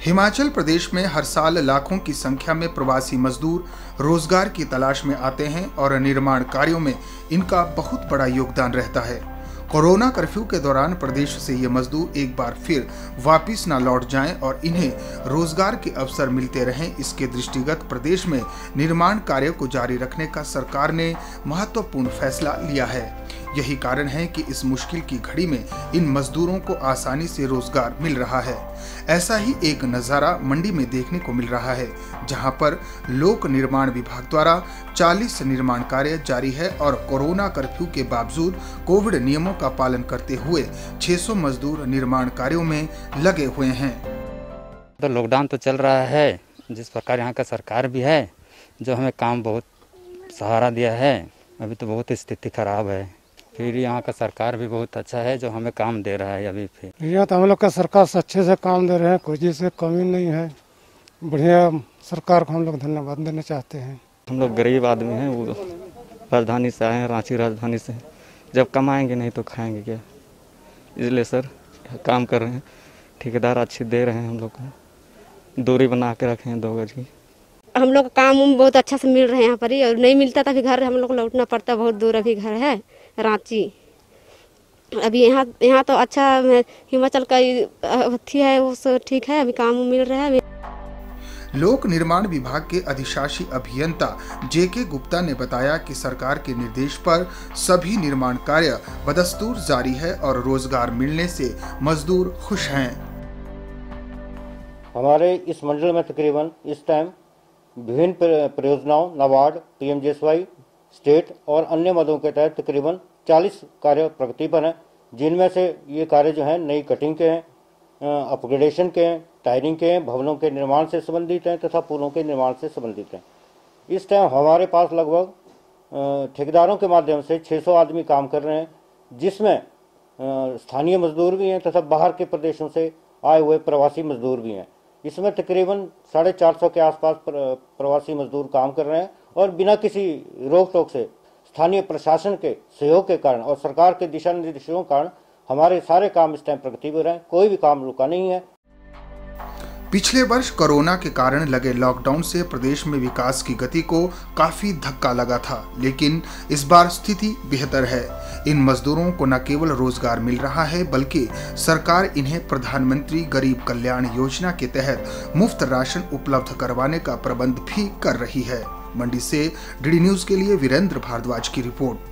हिमाचल प्रदेश में हर साल लाखों की संख्या में प्रवासी मजदूर रोजगार की तलाश में आते हैं और निर्माण कार्यों में इनका बहुत बड़ा योगदान रहता है। कोरोना कर्फ्यू के दौरान प्रदेश से ये मजदूर एक बार फिर वापस न लौट जाएं और इन्हें रोजगार के अवसर मिलते रहें, इसके दृष्टिगत प्रदेश में निर्माण कार्य को जारी रखने का सरकार ने महत्वपूर्ण फैसला लिया है। यही कारण है कि इस मुश्किल की घड़ी में इन मजदूरों को आसानी से रोजगार मिल रहा है। ऐसा ही एक नज़ारा मंडी में देखने को मिल रहा है, जहां पर लोक निर्माण विभाग द्वारा 40 निर्माण कार्य जारी है और कोरोना कर्फ्यू के बावजूद कोविड नियमों का पालन करते हुए 600 मजदूर निर्माण कार्यों में लगे हुए हैं। तो लॉकडाउन तो चल रहा है, जिस प्रकार यहाँ का सरकार भी है जो हमें काम बहुत सहारा दिया है। अभी तो बहुत स्थिति खराब है, फिर यहाँ का सरकार भी बहुत अच्छा है जो हमें काम दे रहा है। अभी फिर यहाँ तो हम लोग का सरकार अच्छे से काम दे रहे हैं, कोई चीज़ से कमी नहीं है। बढ़िया सरकार को हम लोग धन्यवाद देना चाहते हैं। हम लोग गरीब आदमी हैं, वो राजधानी से आए हैं, रांची राजधानी से। जब कमाएंगे नहीं तो खाएंगे क्या, इसलिए सर काम कर रहे हैं। ठेकेदार अच्छी दे रहे हैं, हम लोग को दूरी बना के रखे हैं 2 गज की। हम लोग का काम बहुत अच्छा से मिल रहे हैं यहाँ पर ही, और नहीं मिलता था फिर घर हम लोग को लौटना पड़ता, बहुत दूर अभी घर है रांची। अभी यहाँ तो अच्छा हिमाचल का अथी है, वो सब ठीक है, अभी काम मिल रहा है। लोक निर्माण विभाग के अधिशासी अभियंता जेके गुप्ता ने बताया कि सरकार के निर्देश पर सभी निर्माण कार्य बदस्तूर जारी है और रोजगार मिलने से मजदूर खुश हैं। हमारे इस मंडल में तकरीबन इस टाइम विभिन्न परियोजनाओं, नाबार्ड, पीएमजीएसवाई, स्टेट और अन्य मदों के तहत तकरीबन 40 कार्य प्रगति पर हैं, जिनमें से ये कार्य जो हैं नई कटिंग के हैं, अपग्रेडेशन के हैं, टायरिंग के हैं, भवनों के निर्माण से संबंधित हैं तथा पुलों के निर्माण से संबंधित हैं। इस टाइम हमारे पास लगभग ठेकेदारों के माध्यम से 600 आदमी काम कर रहे हैं, जिसमें स्थानीय मजदूर भी हैं तथा बाहर के प्रदेशों से आए हुए प्रवासी मजदूर भी हैं। इसमें तकरीबन 450 के आसपास प्रवासी मजदूर काम कर रहे हैं और बिना किसी रोक टोक से स्थानीय प्रशासन के सहयोग के कारण और सरकार के दिशा निर्देशों के कारण हमारे सारे काम इस टाइम प्रगति पर हैं, कोई भी काम रुका नहीं है। पिछले वर्ष कोरोना के कारण लगे लॉकडाउन से प्रदेश में विकास की गति को काफी धक्का लगा था, लेकिन इस बार स्थिति बेहतर है। इन मजदूरों को न केवल रोजगार मिल रहा है, बल्कि सरकार इन्हें प्रधानमंत्री गरीब कल्याण योजना के तहत मुफ्त राशन उपलब्ध करवाने का प्रबंध भी कर रही है। मंडी से डीडी न्यूज के लिए वीरेंद्र भारद्वाज की रिपोर्ट।